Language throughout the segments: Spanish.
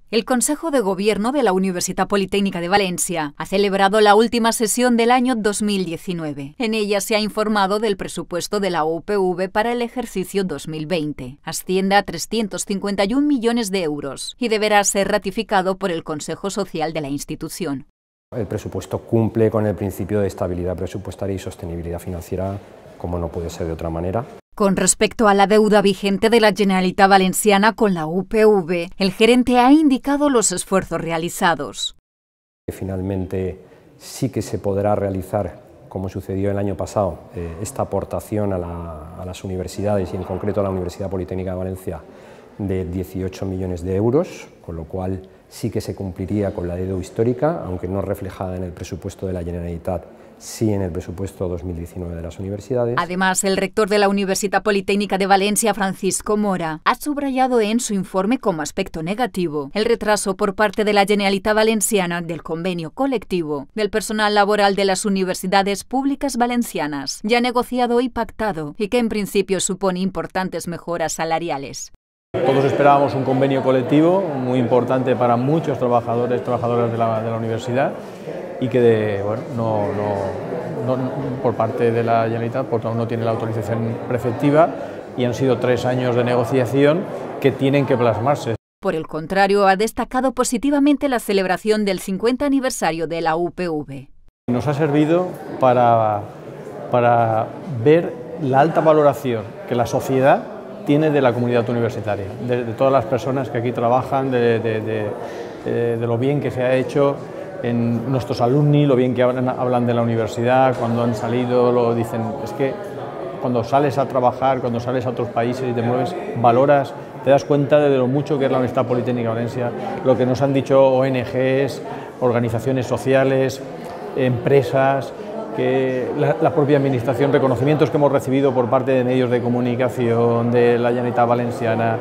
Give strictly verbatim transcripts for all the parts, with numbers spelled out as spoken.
El Consejo de Gobierno de la Universitat Politécnica de Valencia ha celebrado la última sesión del año dos mil diecinueve. En ella se ha informado del presupuesto de la U P V para el ejercicio dos mil veinte. Asciende a trescientos cincuenta y un millones de euros y deberá ser ratificado por el Consejo Social de la institución. El presupuesto cumple con el principio de estabilidad presupuestaria y sostenibilidad financiera, como no puede ser de otra manera. Con respecto a la deuda vigente de la Generalitat Valenciana con la U P V, el gerente ha indicado los esfuerzos realizados. Finalmente sí que se podrá realizar, como sucedió el año pasado, eh, esta aportación a, la, a las universidades y en concreto a la Universidad Politécnica de Valencia de dieciocho millones de euros, con lo cual sí que se cumpliría con la deuda histórica, aunque no reflejada en el presupuesto de la Generalitat, sí en el presupuesto dos mil diecinueve de las universidades. Además, el rector de la Universitat Politécnica de Valencia, Francisco Mora, ha subrayado en su informe como aspecto negativo el retraso por parte de la Generalitat Valenciana del convenio colectivo del personal laboral de las universidades públicas valencianas, ya negociado y pactado, y que en principio supone importantes mejoras salariales. Todos esperábamos un convenio colectivo muy importante para muchos trabajadores, trabajadoras de la, de la universidad y que de, bueno, no, no, no, por parte de la Generalitat porque aún no tiene la autorización preceptiva y han sido tres años de negociación que tienen que plasmarse. Por el contrario, ha destacado positivamente la celebración del cincuenta aniversario de la U P V. Nos ha servido para, para ver la alta valoración que la sociedad tiene de la comunidad universitaria, de, de todas las personas que aquí trabajan, de, de, de, de, de lo bien que se ha hecho en nuestros alumni, lo bien que hablan, hablan de la universidad, cuando han salido, lo dicen, es que cuando sales a trabajar, cuando sales a otros países y te mueves, valoras, te das cuenta de lo mucho que es la Universidad Politécnica de Valencia, lo que nos han dicho O N Ges, organizaciones sociales, empresas, que la, la propia administración, reconocimientos que hemos recibido por parte de medios de comunicación, de la Generalitat Valenciana,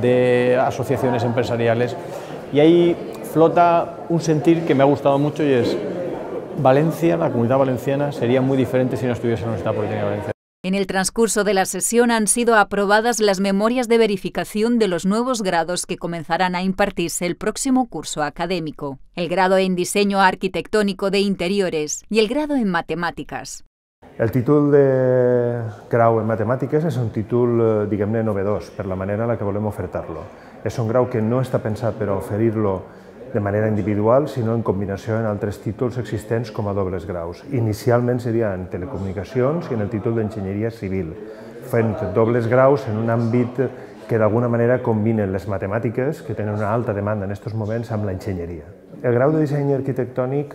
de asociaciones empresariales, y ahí flota un sentir que me ha gustado mucho y es Valencia, la comunidad valenciana, sería muy diferente si no estuviese en la Universidad Politécnica de Valencia. En el transcurso de la sesión han sido aprobadas las memorias de verificación de los nuevos grados que comenzarán a impartirse el próximo curso académico, el grado en Diseño Arquitectónico de Interiores y el grado en Matemàtiques. El títol de grau en Matemàtiques és un títol, diguem-ne, novedós per la manera en la que volem ofertar-lo. És un grau que no està pensat per a oferir-lo de manera individual, sinó en combinació amb altres títols existents com a dobles graus. Inicialment seria en telecomunicacions i en el títol d'enginyeria civil, fent dobles graus en un àmbit que d'alguna manera combinen les matemàtiques, que tenen una alta demanda en aquests moments, amb l'enginyeria. El grau de disseny arquitectònic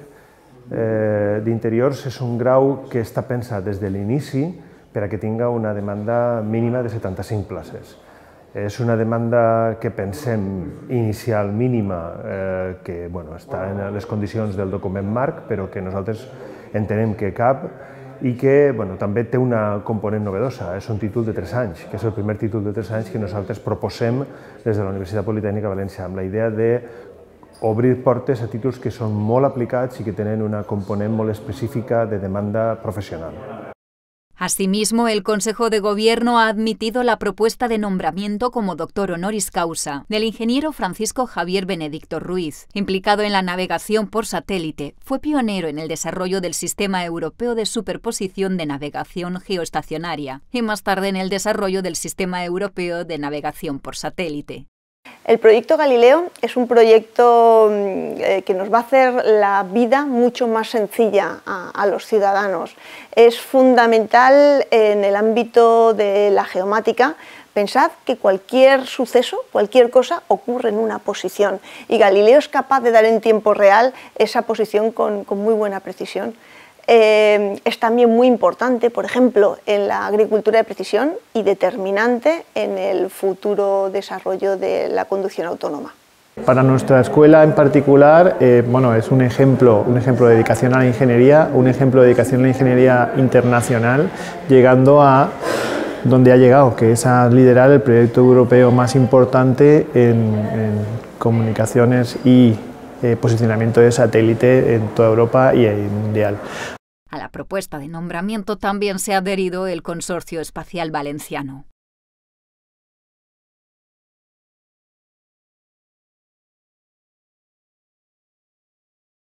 eh, d'interiors és un grau que està pensat des de l'inici per a que tinga una demanda mínima de setanta-cinc places. És una demanda que pensem inicial mínima, eh, que bueno, està en les condicions del document marc, però que nosaltres entenem que cap i que bueno, també té una component novedosa. És un títol de tres anys, que és el primer títol de tres anys que nosaltres proposem des de la Universitat Politécnica de València, amb la idea d'obrir portes a títols que són molt aplicats i que tenen una component molt específica de demanda professional. Asimismo, el Consejo de Gobierno ha admitido la propuesta de nombramiento como doctor honoris causa del ingeniero Francisco Javier Benedicto Ruiz, implicado en la navegación por satélite. Fue pionero en el desarrollo del Sistema Europeo de Superposición de Navegación Geoestacionaria y más tarde en el desarrollo del Sistema Europeo de Navegación por Satélite. El proyecto Galileo es un proyecto que nos va a hacer la vida mucho más sencilla a, a los ciudadanos. Es fundamental en el ámbito de la geomática. Pensad que cualquier suceso, cualquier cosa ocurre en una posición y Galileo es capaz de dar en tiempo real esa posición con, con muy buena precisión. Eh, es también muy importante, por ejemplo, en la agricultura de precisión y determinante en el futuro desarrollo de la conducción autónoma. Para nuestra escuela en particular, eh, bueno, es un ejemplo, un ejemplo de dedicación a la ingeniería, un ejemplo de dedicación a la ingeniería internacional, llegando a donde ha llegado, que es a liderar el proyecto europeo más importante en, en comunicaciones y Eh, posicionamiento de satélite en toda Europa y mundial. A la propuesta de nombramiento también se ha adherido el Consorcio Espacial Valenciano.